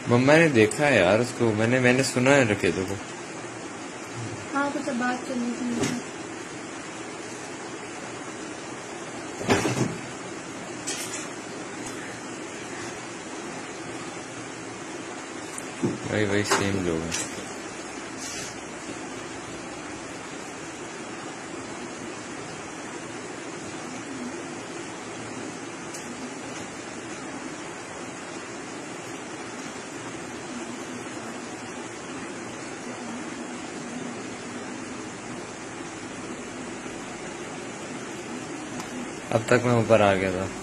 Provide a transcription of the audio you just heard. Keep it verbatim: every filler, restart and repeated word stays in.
मम्मा ने देखा है यार उसको, मैंने मैंने सुना है रकेतों को। हाँ कुछ बात चल रही थी। वही वही सेम लोग हैं। अब तक मैं ऊपर आ गया था।